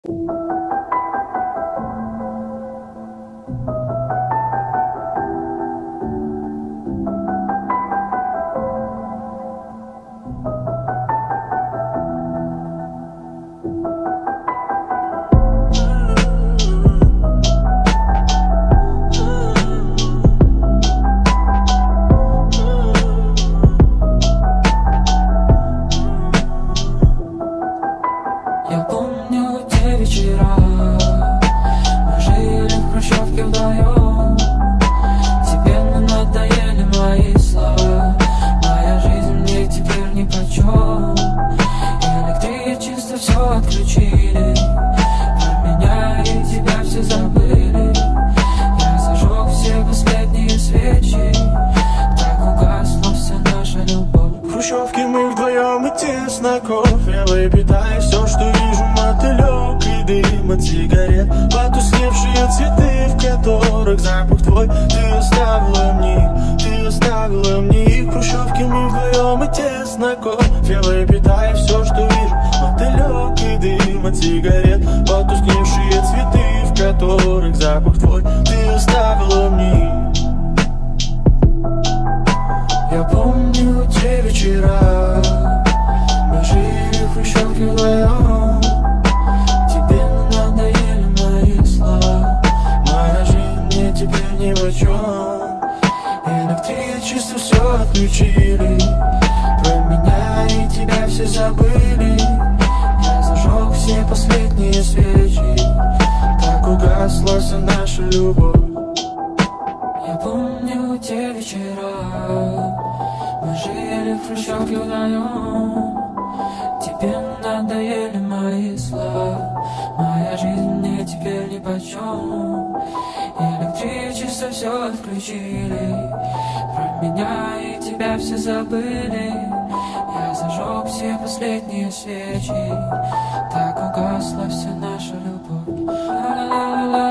Я помню те вечера, мы жили в хрущевке вдвоем. Тебе надоели мои слова, моя жизнь мне теперь нипочем. Электричество все отключили, про меня и тебя все забыли. Я зажег все последние свечи, так угасла вся наша любовь. В хрущевке мы вдвоем и тесно, кофе выпитай. Все, что вижу, мотылек и дым от сигарет, потускневшие цветы, в которых запах твой. Ты оставила мне их. В хрущевке мы вдвоем и тесно, кофе выпитай. Все, что вижу, мотылек и дым от сигарет, потускневшие цветы, в которых запах твой. Ты оставила мне их. Я помню те вечера, мы жили в хрущевке вдвоем. Тебе надоели мои слова, моя жизнь мне теперь нипочем. Электричество все отключили, про меня и тебя все забыли. Я зажег все последние свечи, так угасла вся наша любовь. Я помню те вечера, мы жили в хрущевке вдвоем. Тебе надоели мои слова, моя жизнь мне теперь нипочем. Электричество все отключили, про меня и тебя все забыли. Я зажег все последние свечи, так угасла вся наша любовь.